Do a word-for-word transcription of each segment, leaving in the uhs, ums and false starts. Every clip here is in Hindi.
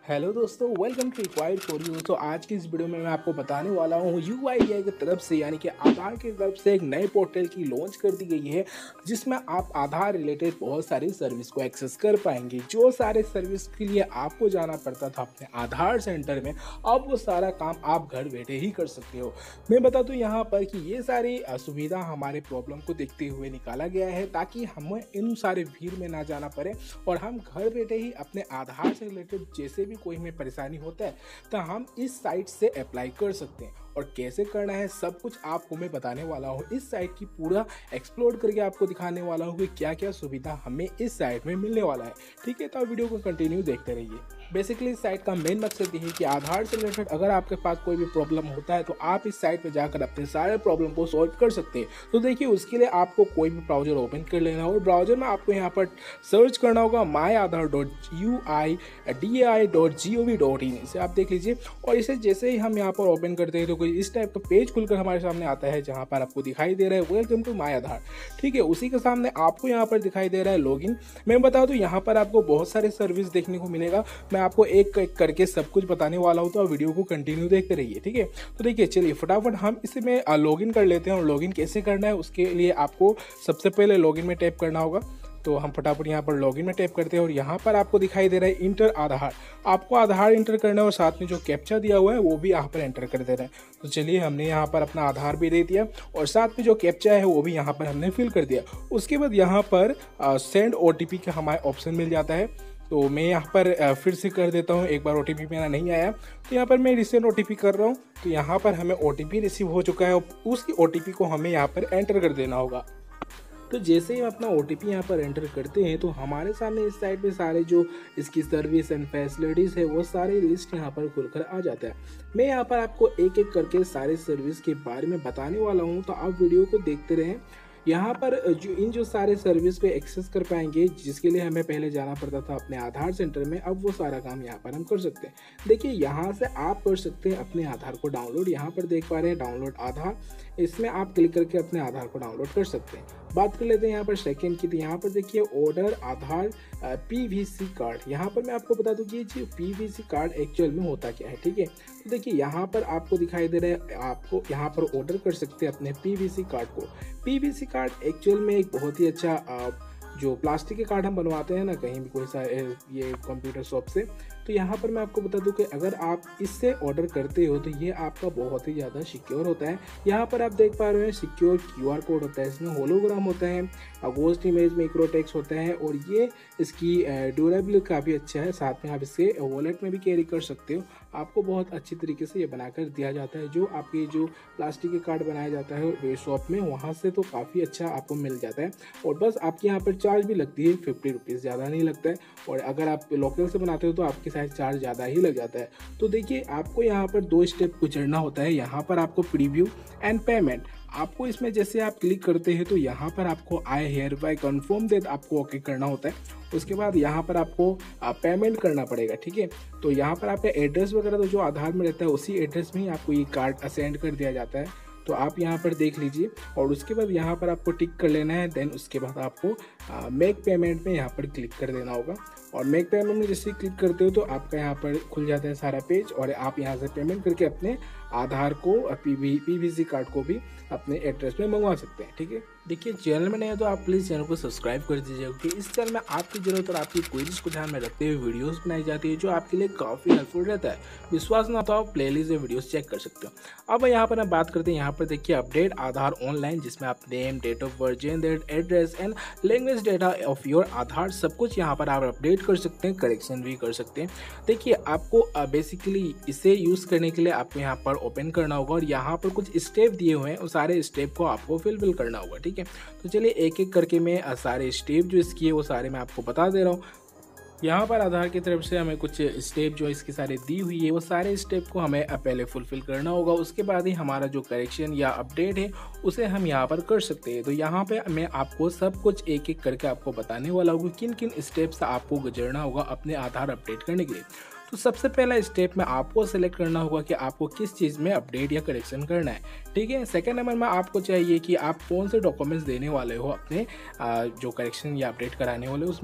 हेलो दोस्तों, welcome to required for you. तो आज की इस वीडियो में मैं आपको बताने वाला हूँ यू आई डी आई की तरफ से यानी कि आधार की तरफ से एक नए पोर्टल की लॉन्च कर दी गई है, जिसमें आप आधार रिलेटेड बहुत सारी सर्विस को एक्सेस कर पाएंगे। जो सारे सर्विस के लिए आपको जाना पड़ता था अपने आधार सेंटर में, अब वो सारा काम आप घर बैठे ही कर सकते हो। मैं बता दूँ यहाँ पर कि ये सारी सुविधा हमारे प्रॉब्लम को देखते हुए निकाला गया है, ताकि हमें इन सारे भीड़ में ना जाना पड़े और हम घर बैठे ही अपने आधार से रिलेटेड जैसे भी कोई हमें परेशानी होता है तो हम इस साइट से अप्लाई कर सकते हैं। और कैसे करना है सब कुछ आपको मैं बताने वाला हूँ। इस साइट की पूरा एक्सप्लोर करके आपको दिखाने वाला हूँ कि क्या क्या सुविधा हमें इस साइट में मिलने वाला है। ठीक है, तो वीडियो को कंटिन्यू देखते रहिए। बेसिकली इस साइट का मेन मकसद ये है कि आधार से रिलेटेड अगर आपके पास कोई भी प्रॉब्लम होता है तो आप इस साइट पर जाकर अपने सारे प्रॉब्लम को सॉल्व कर सकते हैं। तो देखिए, उसके लिए आपको कोई भी ब्राउजर ओपन कर लेना और ब्राउजर में आपको यहाँ पर सर्च करना होगा my Aadhaar dot U I D A I dot G O V dot in. इसे आप देख लीजिए और इसे जैसे ही हम यहाँ पर ओपन करते हैं तो कोई इस टाइप का पेज खुलकर हमारे सामने आता है, जहाँ पर आपको दिखाई दे रहा है वेलकम टू माई आधार। ठीक है, उसी के सामने आपको यहाँ पर दिखाई दे रहा है लॉगिन। मैं बता दूँ यहाँ पर आपको बहुत सारे सर्विस देखने को मिलेगा। मैं आपको एक एक करके सब कुछ बताने वाला हूँ, तो वीडियो को कंटिन्यू देखते रहिए। ठीक है, तो देखिए चलिए फटाफट हम इसमें लॉगिन कर लेते हैं। और लॉगिन कैसे करना है उसके लिए आपको सबसे पहले लॉगिन में टैप करना होगा। तो हम फटाफट यहाँ पर लॉगिन में टैप करते हैं और यहाँ पर आपको दिखाई दे रहा है इंटर आधार। आपको आधार इंटर करना है और साथ में जो कैप्चा दिया हुआ है वो भी यहाँ पर एंटर कर देना है। तो चलिए, हमने यहाँ पर अपना आधार भी दे दिया और साथ में जो कैप्चा है वो भी यहाँ पर हमने फिल कर दिया। उसके बाद यहाँ पर सेंड ओ टी पी का हमारे ऑप्शन मिल जाता है। तो मैं यहाँ पर फिर से कर देता हूँ, एक बार ओ टी पी मेरा नहीं आया तो यहाँ पर मैं रिसेंट ओ टी पी कर रहा हूँ। तो यहाँ पर हमें ओ टी पी रिसीव हो चुका है और उसी ओ टी पी को हमें यहाँ पर एंटर कर देना होगा। तो जैसे ही हम अपना ओ टी पी यहाँ पर एंटर करते हैं तो हमारे सामने इस साइड पे सारे जो इसकी सर्विस एंड फैसिलिटीज़ है वो सारे लिस्ट यहाँ पर खुलकर आ जाता है। मैं यहाँ पर आपको एक एक करके सारे सर्विस के बारे में बताने वाला हूँ, तो आप वीडियो को देखते रहें। यहाँ पर जो इन जो सारे सर्विस को एक्सेस कर पाएंगे, जिसके लिए हमें पहले जाना पड़ता था अपने आधार सेंटर में, अब वो सारा काम यहाँ पर हम कर सकते हैं। देखिए, यहाँ से आप कर सकते हैं अपने आधार को डाउनलोड। यहाँ पर देख पा रहे हैं डाउनलोड आधार, इसमें आप क्लिक करके अपने आधार को डाउनलोड कर सकते हैं। बात कर लेते हैं यहाँ पर सेकेंड की। तो यहाँ पर देखिए order Aadhaar P V C card. यहाँ पर मैं आपको बता दूँ कि ये P V C card actual में होता क्या है। ठीक है, तो देखिए यहाँ पर आपको दिखाई दे रहा है, आपको यहाँ पर ऑर्डर कर सकते हैं अपने पी वी सी कार्ड को। P V C card actual में एक बहुत ही अच्छा जो प्लास्टिक के कार्ड हम बनवाते हैं ना कहीं भी कोई सा ये कंप्यूटर शॉप से, तो यहाँ पर मैं आपको बता दूं कि अगर आप इससे ऑर्डर करते हो तो ये आपका बहुत ही ज़्यादा सिक्योर होता है। यहाँ पर आप देख पा रहे हैं सिक्योर क्यू आर कोड होता है, इसमें होलोग्राम होता है, गोस्ट इमेज माइक्रोटेक्स्ट होता है और ये इसकी ड्यूरेबिलिटी काफ़ी अच्छा है। साथ में आप इसे वॉलेट में भी कैरी कर सकते हो। आपको बहुत अच्छी तरीके से ये बनाकर दिया जाता है। जो आपके जो प्लास्टिक के कार्ड बनाया जाता है शॉप में, वहाँ से तो काफ़ी अच्छा आपको मिल जाता है। और बस आपके यहाँ पर चार्ज भी लगती है फिफ्टी रुपीज़, ज़्यादा नहीं लगता है। और अगर आप लोकल से बनाते हो तो आपके साथ चार्ज ज़्यादा ही लग जाता है। तो देखिए, आपको यहाँ पर दो स्टेप गुजरना होता है। यहाँ पर आपको प्रीव्यू एंड पेमेंट, आपको इसमें जैसे आप क्लिक करते हैं तो यहाँ पर आपको I hereby confirm that आपको ओके करना होता है। उसके बाद यहाँ पर आपको पेमेंट करना पड़ेगा। ठीक है, तो यहाँ पर आपका एड्रेस वगैरह तो जो आधार में रहता है उसी एड्रेस में ही आपको ये कार्ड असेंड कर दिया जाता है। तो आप यहाँ पर देख लीजिए और उसके बाद यहाँ पर आपको टिक कर लेना है। देन उसके बाद आपको मेक पेमेंट में यहाँ पर क्लिक कर देना होगा। और मेक पेमेंट में जैसे क्लिक करते हो तो आपका यहाँ पर खुल जाता है सारा पेज और आप यहाँ से पेमेंट करके अपने आधार को पी वी सी कार्ड को भी अपने एड्रेस में मंगवा सकते हैं। ठीक है, देखिए चैनल में नहीं है तो आप प्लीज़ चैनल को सब्सक्राइब कर दीजिएगा, क्योंकि इस चैनल में आपकी जरूरत और आपकी क्वेरीज को ध्यान में रखते हुए वीडियोस बनाई जाती है, जो आपके लिए काफ़ी हेल्पफुल रहता है। विश्वास ना तो आप प्लेलिस्ट में वीडियोस चेक कर सकते हो। अब यहाँ पर हम बात करते हैं, यहाँ पर देखिए अपडेट आधार ऑनलाइन, जिसमें आप name, date of birth, gender, address and language data of your Aadhaar सब कुछ यहाँ पर आप अपडेट कर सकते हैं, करेक्शन भी कर सकते हैं। देखिए, आपको बेसिकली इसे यूज़ करने के लिए आपको यहाँ पर ओपन करना होगा और यहाँ पर कुछ स्टेप दिए हुए हैं, उस सारे स्टेप को आपको फिलफिल करना होगा। ठीक है, तो चलिए एक एक करके मैं सारे स्टेप जो इसकी है वो सारे मैं आपको बता दे रहा हूँ। यहाँ पर आधार की तरफ से हमें कुछ स्टेप जो इसकी सारी दी हुई है वो सारे स्टेप को हमें पहले फुलफिल करना होगा। उसके बाद ही हमारा जो करेक्शन या अपडेट है उसे हम यहाँ पर कर सकते हैं। तो यहाँ पे मैं आपको सब कुछ एक एक करके आपको बताने वाला हूँ किन किन स्टेप्स आपको गुजरना होगा अपने आधार अपडेट करने के लिए। तो सबसे पहला स्टेप में आपको सेलेक्ट करना होगा कि आपको किस चीज़ में अपडेट या करेक्शन करना है। ठीक है, सेकंड नंबर में आपको चाहिए कि आप कौन से डॉक्यूमेंट्स देने वाले हो अपने जो करेक्शन या अपडेट कराने वाले उसमें।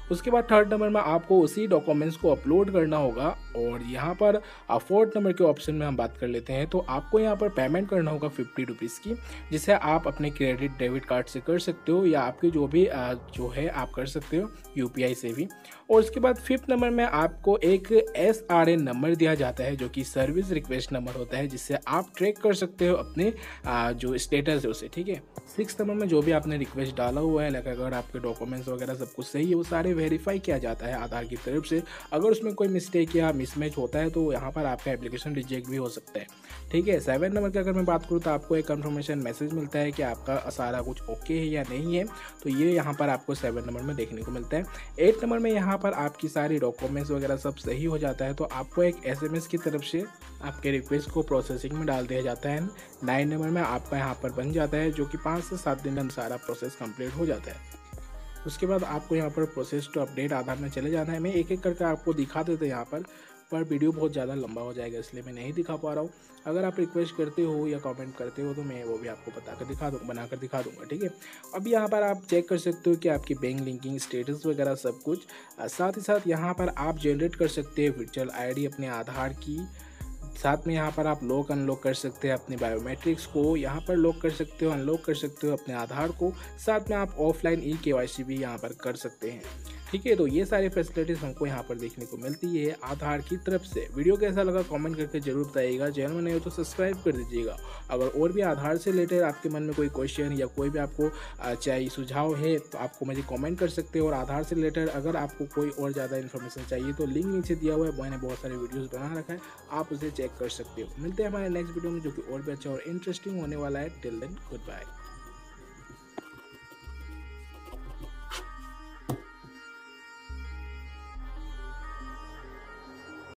उसके बाद थर्ड नंबर में आपको उसी डॉक्यूमेंट्स को अपलोड करना होगा। और यहाँ पर फोर्थ नंबर के ऑप्शन में हम बात कर लेते हैं, तो आपको यहाँ पर पेमेंट करना होगा फिफ्टी रुपीज़ की, जिसे आप अपने क्रेडिट डेबिट कार्ड से कर सकते हो या आपके जो भी जो है आप कर सकते हो यूपीआई से भी। और उसके बाद फिफ्थ नंबर में आपको एक एस आर एन नंबर दिया जाता है जो कि सर्विस रिक्वेस्ट नंबर होता है, जिससे आप ट्रैक कर सकते हो अपने जो स्टेटस है उसे, ठीक है। सिक्स नंबर में जो भी आपने रिक्वेस्ट डाला हुआ है, लाइक अगर आपके डॉक्यूमेंट्स वगैरह सब कुछ सही है, वो सारे वेरीफाई किया जाता है आधार की तरफ से। अगर उसमें कोई मिस्टेक या मिसमैच होता है तो यहाँ पर आपका एप्लीकेशन रिजेक्ट भी हो सकता है, ठीक है। सेवन नंबर की अगर मैं बात करूँ तो आपको एक कंफर्मेशन मैसेज मिलता है कि आपका सारा कुछ ओके है या नहीं है, तो ये यहाँ पर आपको सेवन नंबर में देखने को मिलता है। एट नंबर में यहाँ पर आपकी सारी डॉक्यूमेंट्स वगैरह सब सही हो जाता है तो आपको एक एसएमएस की तरफ से आपके रिक्वेस्ट को प्रोसेसिंग में डाल दिया जाता है। नाइन नंबर में आपका यहाँ पर बन जाता है, जो कि पाँच से सात दिन में सारा प्रोसेस कंप्लीट हो जाता है। उसके बाद आपको यहाँ पर प्रोसेस टू अपडेट आधार में चले जाना है। मैं एक एक करके आपको दिखा देते हैं यहाँ पर पर वीडियो बहुत ज़्यादा लंबा हो जाएगा इसलिए मैं नहीं दिखा पा रहा हूँ। अगर आप रिक्वेस्ट करते हो या कमेंट करते हो तो मैं वो भी आपको बता कर दिखा दूँ बना कर दिखा दूँगा, ठीक है। अब यहाँ पर आप चेक कर सकते हो कि आपकी बैंक लिंकिंग स्टेटस वगैरह सब कुछ। साथ ही साथ यहाँ पर आप जनरेट कर सकते हैं वर्चुअल आईडी अपने आधार की। साथ में यहाँ पर आप लॉक अनलॉक कर सकते हैं अपने बायोमेट्रिक्स को, यहाँ पर लॉक कर सकते हो, अनलॉक कर सकते हो अपने आधार को। साथ में आप ऑफलाइन ई केवाईसी भी यहाँ पर कर सकते हैं, ठीक है। तो ये सारी फैसिलिटीज़ हमको यहाँ पर देखने को मिलती है आधार की तरफ से। वीडियो कैसा लगा कमेंट करके जरूर बताइएगा। चैनल में नहीं हो तो सब्सक्राइब कर दीजिएगा। अगर और भी आधार से रिलेटेड आपके मन में कोई क्वेश्चन या कोई भी आपको चाहिए सुझाव है तो आपको मुझे कमेंट कर सकते हो। और आधार से रिलेटेड अगर आपको कोई और ज़्यादा इन्फॉर्मेशन चाहिए तो लिंक नीचे दिया हुआ है, मैंने बहुत सारे वीडियोज़ बना रखा है, आप उसे चेक कर सकते हो। मिलते हैं हमारे नेक्स्ट वीडियो में जो कि और भी अच्छा और इंटरेस्टिंग होने वाला है। Till then good bye.